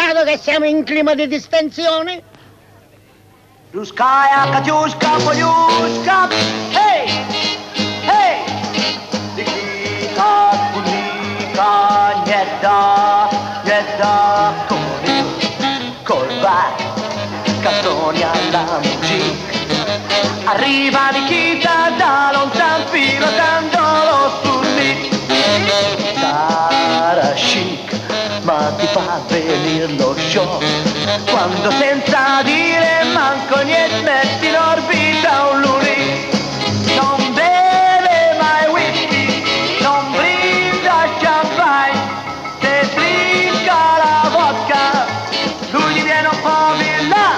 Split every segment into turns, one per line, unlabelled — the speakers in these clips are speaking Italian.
dimenticato che siamo in clima di distensione?
Ruskaya, Katyushka, Polyushka, hey, hey! Nikita, Kunika, Nieda, col bar, canzoni alla musica. Arriva Nikita da lontan pilotando lo Sputnik. Sarà chic, ma ti fa venire lo shock quando senza dire manco niente metti in orbita un lunì. Non beve mai whisky, non brinda champagne, se trinca la vodka lui gli viene un po' villa.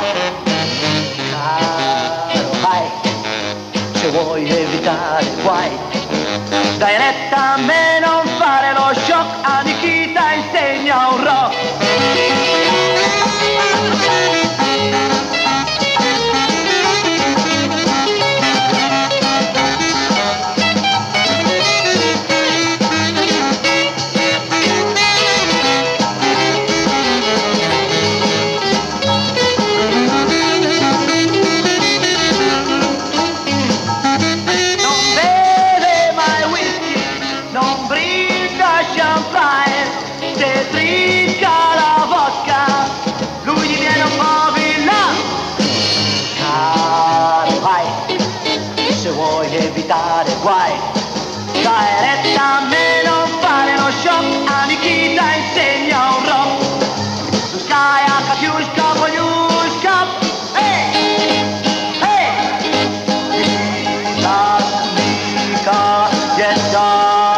Caro vai, se vuoi evitare guai, dai retta a me, non fare lo shock, a Nikita insegna un rock. Non brinda champagne, se trinca la vodka, lui gli viene un po' villa. Caro vai, se vuoi evitare guai, dai retta a me, non fare lo shock, a Nikita insegna un rock. Ruskaya, Katyushka, Polyushka, hey, hey! Nikita,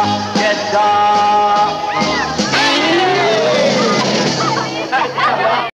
Nieda,